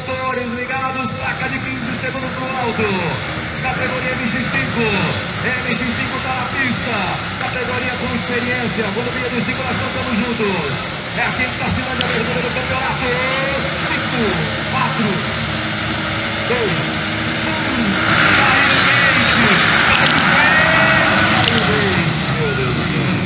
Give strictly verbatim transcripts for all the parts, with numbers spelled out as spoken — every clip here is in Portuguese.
motores ligados, placa de quinze segundos no alto. Categoria M X cinco. M X cinco tá na pista. Categoria com experiência. Rodovia de cinco, nós cantamos juntos. É a quinta cidade de abertura do campeonato. cinco, quatro, dois, um. Caiu o dente. Caiu o dente. Meu Deus do céu.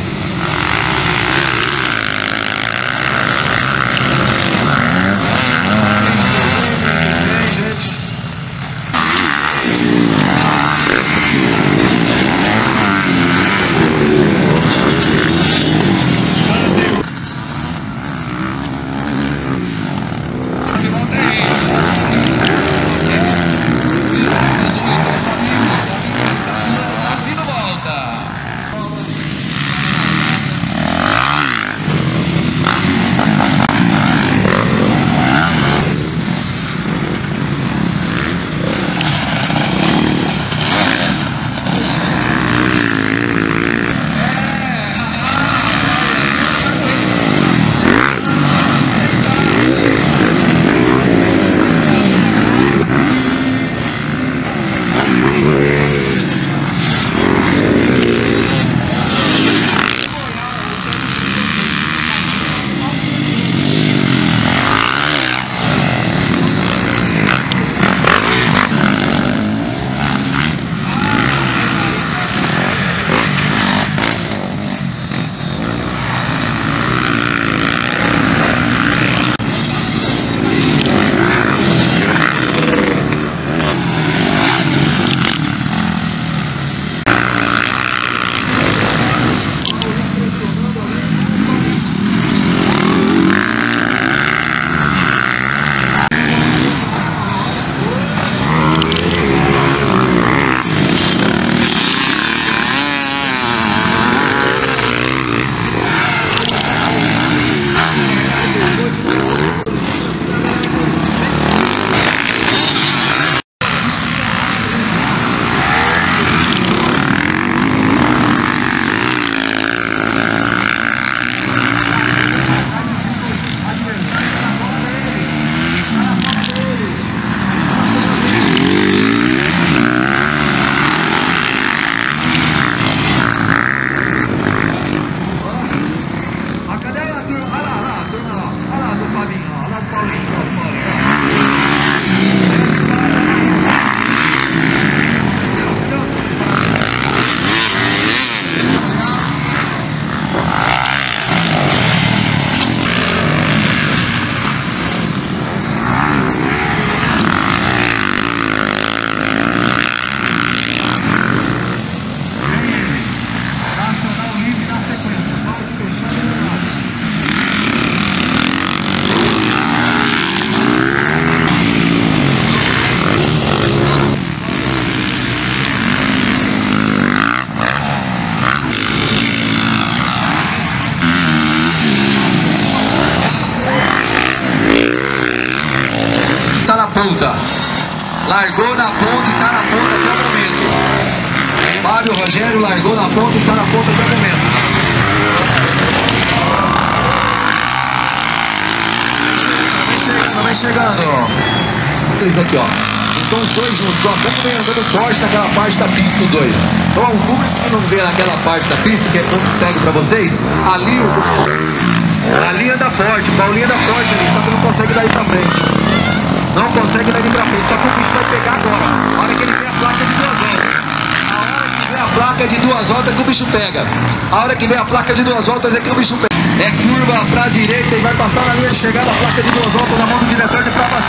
Ponta. Largou na ponta e está na ponta até o momento. Fábio Rogério largou na ponta e está na ponta até o momento. Vai chegando, vai chegando. Eles aqui, ó. Estão os dois juntos, ó. Como vem andando forte naquela parte da pista, os dois. Então, o público que não vê naquela parte da pista, que é ponto cego para vocês, ali o. Ali anda forte, o Paulinho anda forte ali, só que não consegue dar pra frente. Não consegue dar pra frente, só que o bicho vai pegar agora. A hora que ele vê a placa de duas voltas. A hora que vê a placa de duas voltas é que o bicho pega. A hora que vê a placa de duas voltas é que o bicho pega. É curva pra direita e vai passar na linha de chegada a placa de duas voltas na mão do diretor de provas.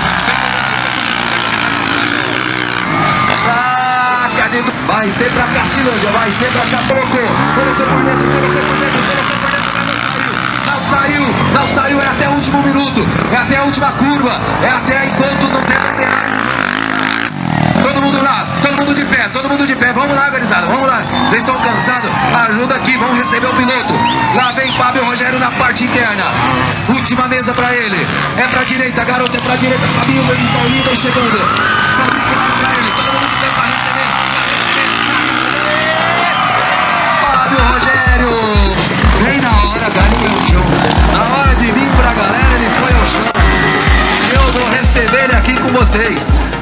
Placa de duas. Vai ser pra Cacilândia, vai ser pra Cacilândia. Colocou por dentro, colocou por dentro, colocou por dentro. Não saiu, não saiu, é até o último minuto, é até a última curva, é até enquanto não tem lateral. Todo mundo lá, todo mundo de pé, todo mundo de pé, vamos lá, gurizada, vamos lá. Vocês estão cansados? Ajuda aqui, vamos receber o piloto. Lá vem Fábio Rogério na parte interna. Última mesa pra ele, é pra direita, garoto, é pra direita, Fabinho, Paulinho vai chegando. Paulinho pra ele, todo mundo de pé pra receber. Fábio Rogério. Bem na hora, galinha ao chão. Na hora de vir pra galera, ele foi ao chão. Eu vou receber ele aqui com vocês.